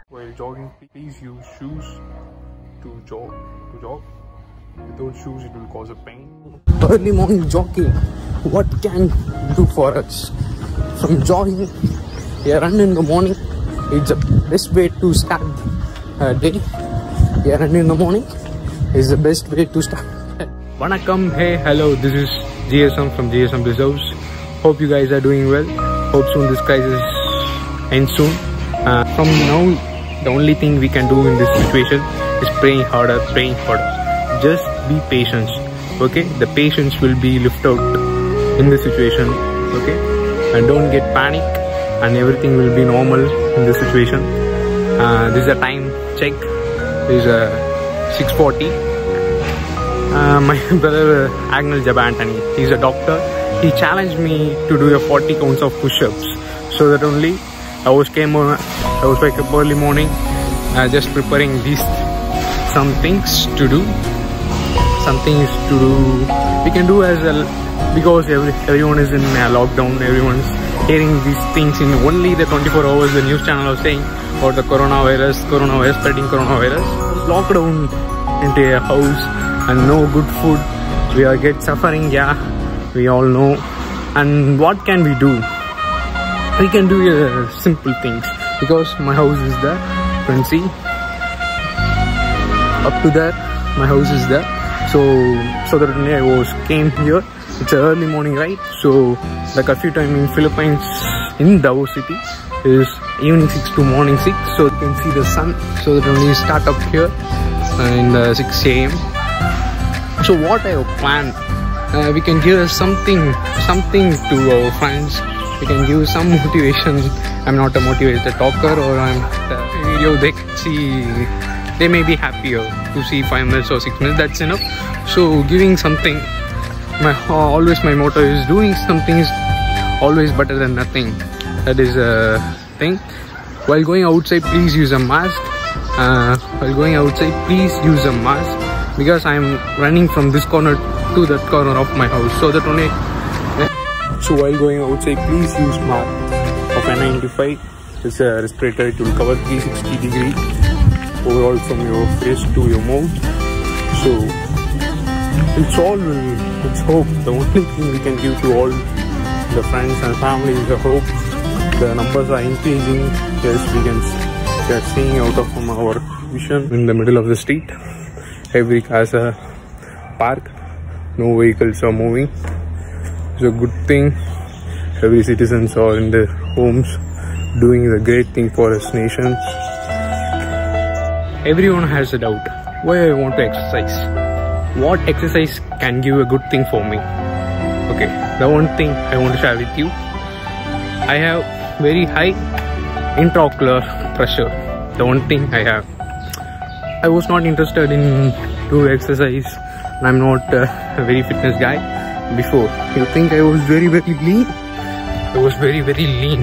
While jogging, please use shoes to jog. Without shoes, it will cause a pain. Early morning jogging, what can do for us? From jogging, a run in the morning, it's the best way to start a day. A run in the morning is the best way to start. Vanakkam, hey, hello, this is GSM from GSM Bliss House. Hope you guys are doing well. Hope soon this crisis ends soon. From now, the only thing we can do in this situation is praying harder. Just be patient, okay? The patience will be lifted out in this situation, okay? And don't get panic, and everything will be normal in this situation. This is a time check. This is 6:40. My brother Agnel Jabantani, he's a doctor. He challenged me to do a 40 counts of push-ups. So that only I was wake up early morning, just preparing some things to do. We can do as well, because everyone is in lockdown. Everyone's hearing these things in only the 24 hours. The news channel was saying about the coronavirus, spreading coronavirus. Locked down into a house and no good food. We are suffering, yeah, we all know. And what can we do? We can do simple things, because my house is there. You can see up to there, my house is there. So that I came here. It's an early morning, right? So the curfew time in Philippines, in Davao City, is evening 6 to morning 6. So you can see the sun. So that only start up here in the 6 AM. So what I have planned, we can give something to our friends. We can give some motivation. I'm not a motivated talker, or I'm a video they can see. They may be happier to see 5 minutes or 6 minutes. That's enough. So giving something. Always my motto is doing something is always better than nothing. That is a thing. While going outside, please use a mask. Because I'm running from this corner to that corner of my house. So that only. So while going outside, please use mask of N95. It's a respirator. It will cover 360 degrees overall from your face to your mouth. So it's hope. The only thing we can give to all the friends and family is the hope. The numbers are increasing. Yes, we are seeing out of from our vision in the middle of the street. Every car has a park. No vehicles are moving. It's a good thing. Every citizens are in their homes doing the great thing for us nation. Everyone has a doubt why I want to exercise. What exercise can give a good thing for me? Okay, the one thing I want to share with you. I have very high intraocular pressure. The one thing I have. I was not interested in do exercise. I'm not a very fitness guy. Before, you think I was very lean? I was very lean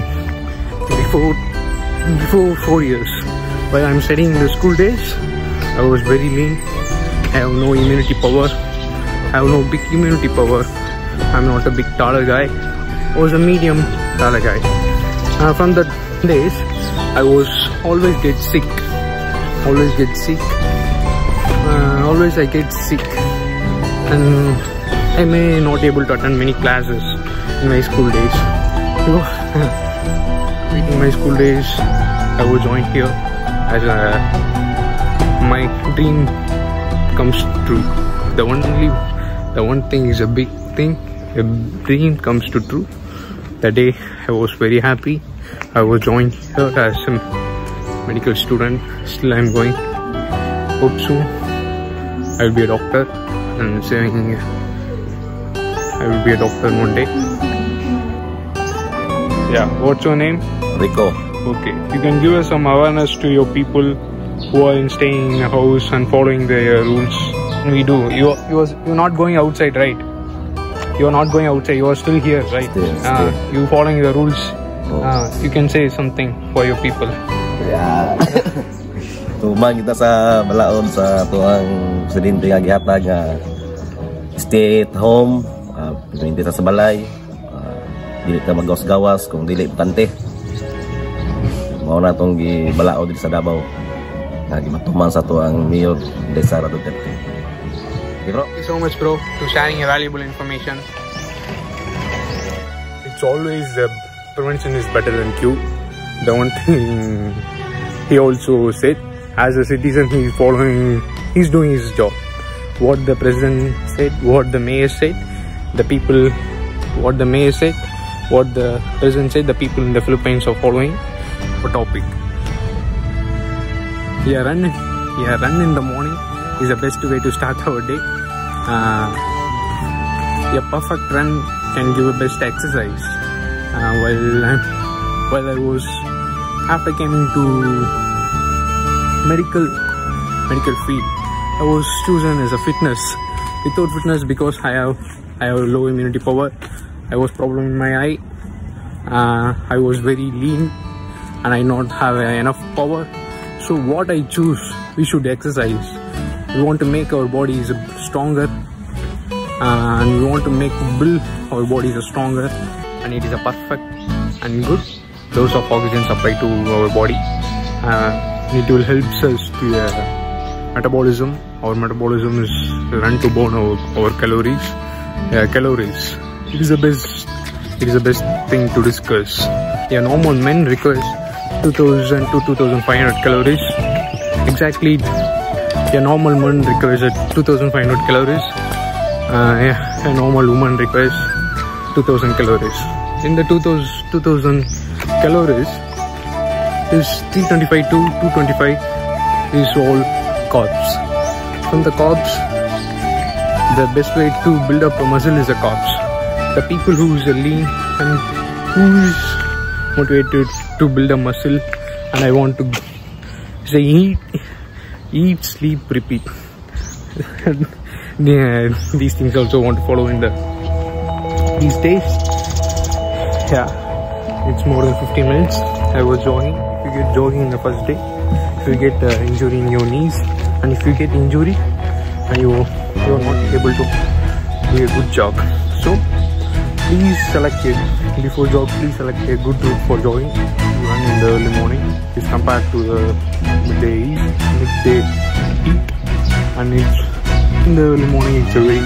before 4 years. While I'm studying in the school days, I was very lean. I have no immunity power. I have no big immunity power. I'm not a big taller guy. I was a medium taller guy. From the days, I was always get sick. Always I get sick. And I may not able to attend many classes in my school days. In my school days, I was joined here as my dream comes true. The one thing is a big thing. A dream comes to true. That day I was very happy. I was joined here as a medical student. Still I'm going. Hope soon I'll be a doctor, and saying I will be a doctor one day. Yeah, what's your name? Rico. Okay, you can give us some awareness to your people who are staying in a house and following the rules. We do. You're not going outside, right? You're not going outside. You are still here, right? Yes. You following the rules. You can say something for your people. Yeah. Tumang kita sa balaod sa tuang presidente nga gihatag nga stay at home, hindi ta sa balay, dili ta magawas-gawas kung dili importante. mao na tong gibalao diri sa Davao nga gimatuman sa to ang Mayor Sara Duterte. Bro, Thank you so much, bro, to sharing your valuable information. It's always prevention is better than cure. The one thing he also said, as a citizen, he's doing his job. What the president said, what the mayor said, the people, what the mayor said, what the president said, the people in the Philippines are following for topic. Yeah, run in the morning is the best way to start our day. A perfect run can give a best exercise. While I was, after coming to medical field, I was chosen as a fitness. Without fitness, because I have low immunity power. I was problem in my eye. I was very lean, and I not have enough power. So what I choose, we should exercise. We want to make our bodies stronger, and we want to build our bodies stronger, and it is a perfect and good dose of oxygen supply to our body. It will help us to metabolism. Our metabolism is run to burn our calories. Calories. It is the best thing to discuss. A normal man requires 2000 to 2500 calories. Exactly, a normal man requires 2500 calories. A normal woman requires 2000 calories. In the 2000 calories, is 325 to 225 is all carbs. From the carbs, the best way to build up a muscle is the carbs. The people who is lean and who is motivated to build a muscle, and I want to say eat, sleep, repeat. These things also want to follow in these days. Yeah, it's more than 15 minutes. I was jogging. If you get jogging in the first day, if you get injury in your knees, and if you get injury and you are not able to do a good jog, so please select before jog. Please select a good route for jogging. You run in the early morning. It's compared to the midday heat, and it's in the early morning. It's a very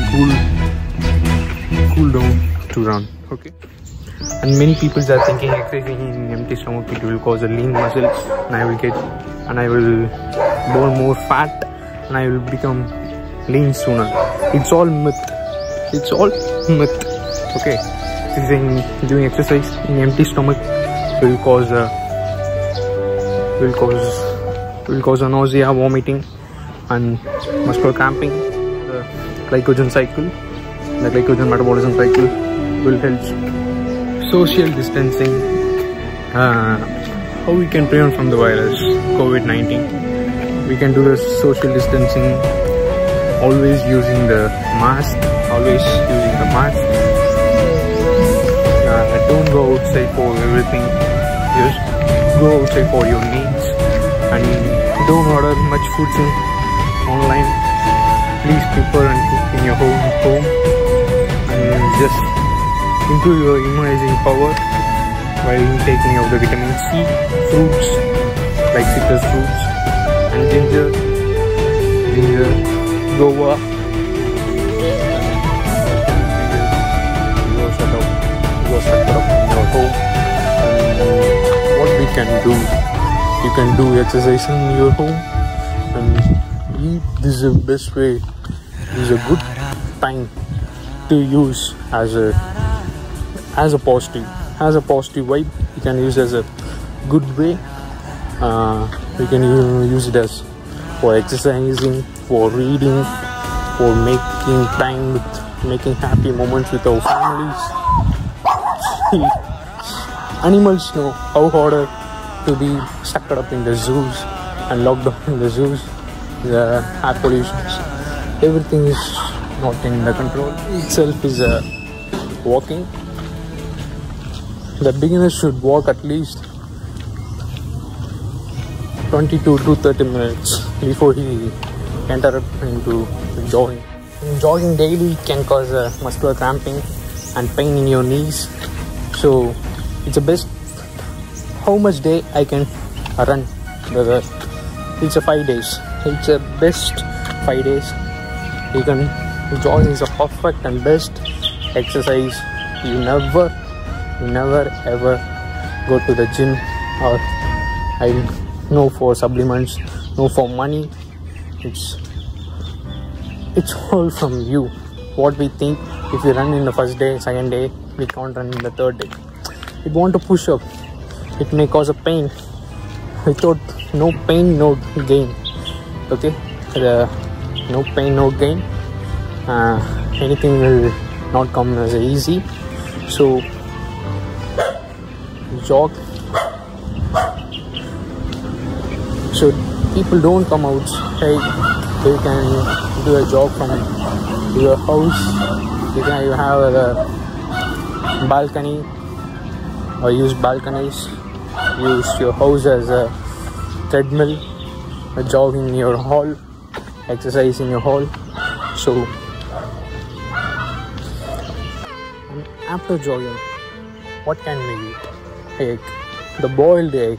cool down to run. Okay. And many people are thinking exercising in empty stomach it will cause a lean muscle, and I will burn more fat, and I will become lean sooner. It's all myth. It's all myth. Okay, doing exercise in empty stomach will cause a nausea, vomiting, and muscular cramping. The glycogen cycle, the glycogen metabolism cycle will help. Social distancing, how we can prevent from the virus COVID-19. We can do the social distancing, always using the mask. Don't go outside for everything. Just go outside for your needs, and don't order much foods online. Please prepare and cook in your home, and just improve your immunizing power while taking of the vitamin C, fruits like citrus fruits, and ginger, guava. You set up in your home. And what we can do, you can do exercise in your home and eat. This is the best way. This is a good time to use as a positive vibe. You can use as a good way. We can use it as for exercising, for reading, for making time making happy moments with our families. Animals know how harder to be stuck up in the zoos and locked up in the zoos. The air pollution, everything is not in the control. Itself is walking. The beginner should walk at least 22 to 30 minutes before he enter into jogging. Jogging daily can cause muscular cramping and pain in your knees. So it's the best. How much day I can run, brother. It's a 5 days. It's a best 5 days. You can join is a perfect and best exercise. You never ever go to the gym, or no for supplements, no for money. It's all from you. What we think, if we run in the first day, second day, we can't run in the third day. We want to push up. It may cause a pain. Without no pain, no gain. Okay, no pain, no gain. Anything will not come as easy. So jog. So people don't come outside. They can do a jog from your house. You have a balcony, or use balconies. Use your house as a treadmill, a jog in your hall, exercise in your hall. So after jogging, what can we eat? Egg, the boiled egg,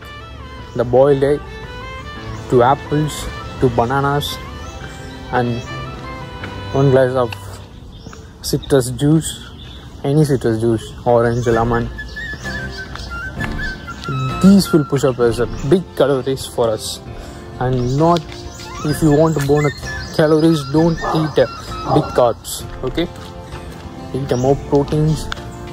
2 apples, 2 bananas, and 1 glass of citrus juice, any citrus juice, orange, lemon. These will push up as a big calories for us. And not, if you want to burn calories, don't eat big carbs. Okay, eat more proteins.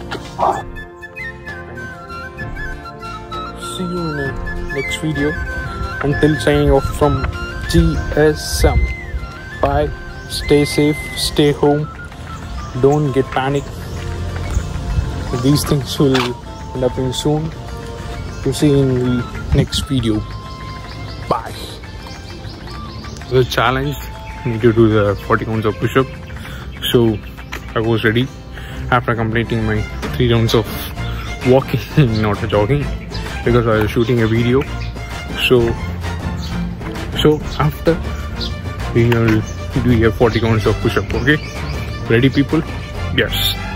See you in the next video. Until signing off from GSM. Bye. Stay safe. Stay home. Don't get panic. These things will end up in soon. To see in the next video. Bye. The challenge, I need to do the 40 counts of push-up. So I was ready after completing my 3 rounds of walking, not jogging, because I was shooting a video. So after we will do a 40 counts of push-up. Okay, ready people? Yes.